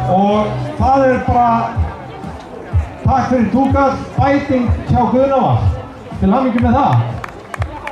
og það bara takk fyrir Túkas, bæting hjá Guðnavar. Til hamingju með það.